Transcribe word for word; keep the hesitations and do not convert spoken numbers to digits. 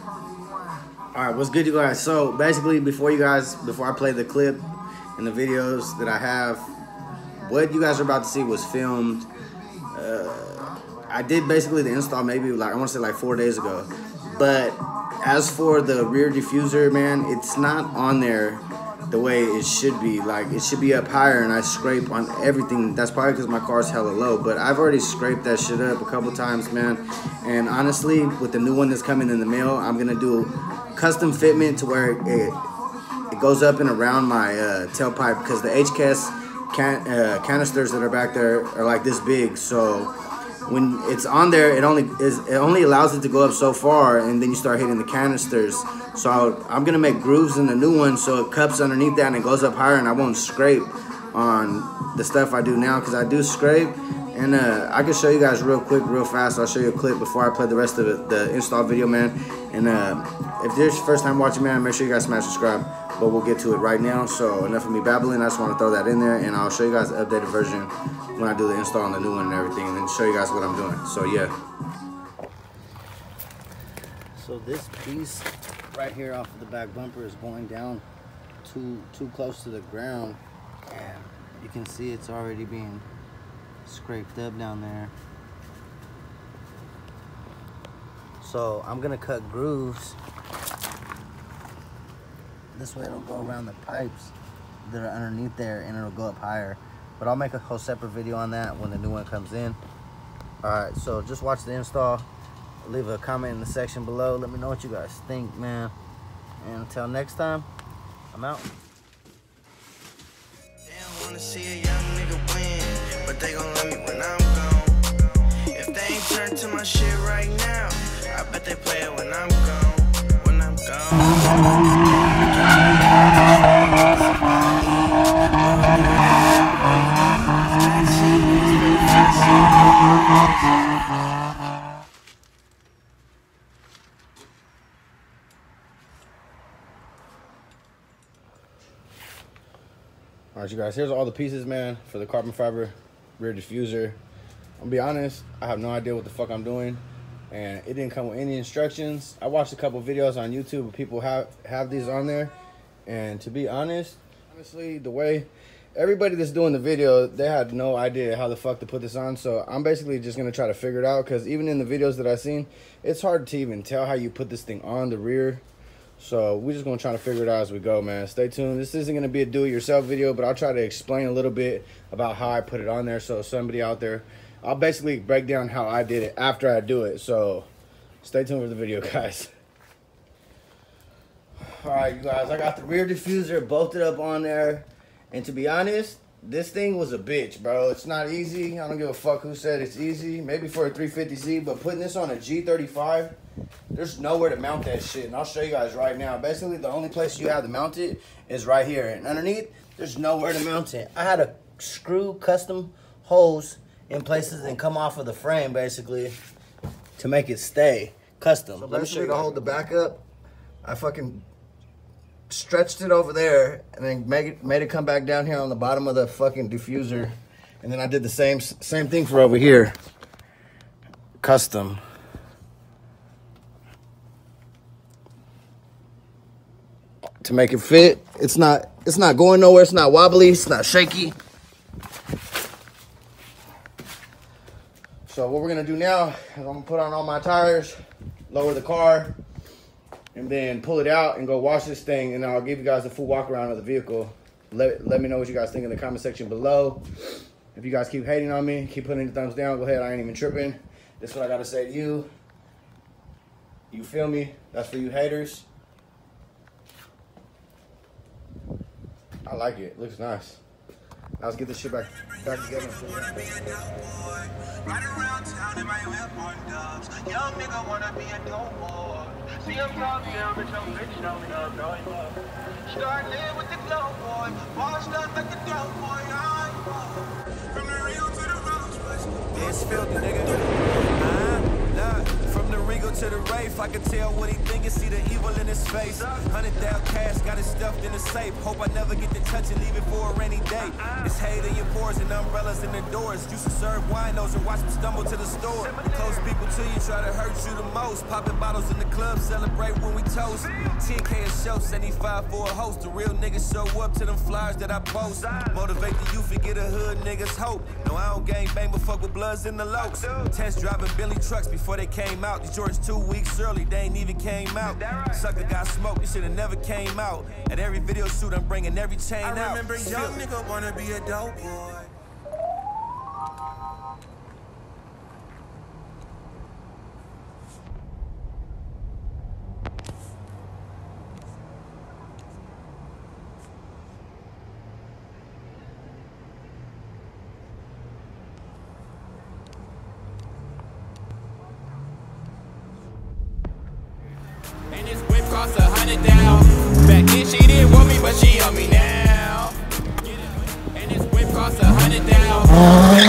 Alright, what's good, you guys? So basically, before you guys, before I play the clip and the videos that I have, what you guys are about to see was filmed. Uh, I did basically the install maybe like, I want to say like four days ago. But as for the rear diffuser, man, it's not on there the way it should be. Like, it should be up higher, and I scrape on everything. That's probably because my car's hella low, but I've already scraped that shit up a couple times, man. And honestly, with the new one that's coming in the mail, I'm gonna do custom fitment to where it it goes up and around my uh, tailpipe, because the H C A S can, uh, canisters that are back there are like this big. So when it's on there, it only is it only allows it to go up so far, and then you start hitting the canisters. So I'll, I'm gonna make grooves in the new one so it cups underneath that and it goes up higher, and I won't scrape on the stuff I do now, because I do scrape. And uh, I can show you guys real quick, real fast. I'll show you a clip before I play the rest of the, the install video, man. And uh, if this is your first time watching, man, make sure you guys smash subscribe. But we'll get to it right now. So enough of me babbling. I just want to throw that in there, and I'll show you guys the updated version when I do the install on the new one and everything, and then show you guys what I'm doing. So yeah. So this piece right here off of the back bumper is going down too too close to the ground, and you can see it's already being scraped up down there. So I'm gonna cut grooves. This way it'll go around the pipes that are underneath there, and it'll go up higher. But I'll make a whole separate video on that when the new one comes in. Alright, so just watch the install. Leave a comment in the section below. Let me know what you guys think, man. And until next time, I'm out. They don't wanna see a young nigga win, but they gon' love me when I'm gone. If they ain't turned to my shit right now, I bet they play it when I'm gone. When I'm gone. Alright, you guys, here's all the pieces, man, for the carbon fiber rear diffuser. I'll be honest, I have no idea what the fuck I'm doing, and it didn't come with any instructions. I watched a couple videos on YouTube of people have have these on there, and to be honest, honestly, the way everybody that's doing the video, they had no idea how the fuck to put this on. So I'm basically just gonna try to figure it out, because even in the videos that I've seen, it's hard to even tell how you put this thing on the rear. So we're just gonna try to figure it out as we go, man. Stay tuned. This isn't gonna be a do-it-yourself video, but I'll try to explain a little bit about how I put it on there. So somebody out there, I'll basically break down how I did it after I do it. So stay tuned for the video, guys. All right, you guys, I got the rear diffuser bolted up on there, and to be honest, this thing was a bitch, bro. It's not easy. I don't give a fuck who said it's easy. Maybe for a three fifty Z, but putting this on a G thirty-five, there's nowhere to mount that shit, and I'll show you guys right now. Basically, the only place you have to mount it is right here, and underneath, there's nowhere to mount it. I had to screw custom holes in places and come off of the frame, basically, to make it stay custom. So let me show you to hold the back up. I fucking stretched it over there, and then make it, made it come back down here on the bottom of the fucking diffuser. And then I did the same same thing for over here. Custom. To make it fit. It's not it's not going nowhere, it's not wobbly, it's not shaky. So what we're gonna do now is I'm gonna put on all my tires, lower the car, and then pull it out and go wash this thing, and I'll give you guys a full walk around of the vehicle. Let, let me know what you guys think in the comment section below. If you guys keep hating on me, keep putting the thumbs down, go ahead, I ain't even tripping. This is what I gotta say to you. You feel me? That's for you haters. I like it. It looks nice. Now let's get this shit back back together. Ride around town in my whip on dubs. Young nigga wanna be a dope boy. See him talk down, but your bitch know me up, know him up. Start living with the glow boy. Washed up like a dope boy. From the Rio to the Rose. It's filthy, nigga. Uh, look, from the Regal to the Wraith, I can tell what he think and see the evil in his face. Hundred thousand cash, got it stuffed in the safe. Hope I never get to touch it, leave it for a rainy day. It's hate in your pores and umbrellas in the doors. Used to serve winos and watch them stumble to the store. The close people to you try to hurt you the most. Popping bottles in the club, celebrate when we toast. ten K a show, seventy-five for a host. The real niggas show up to them flyers that I post. Motivate the youth and get a hood niggas hope. No, I don't gang bang, but fuck with bloods in the lokes. Test driving Billy trucks before they came out. These Jordans two weeks early, they ain't even came out. Sucker got smoked, this shit never came out. At every video shoot, I'm bringing every chain out. I remember young nigga wanna be a dope boy. And this whip cost a hundred down. Back then she didn't want me, but she on me now. And this whip cost a hundred down.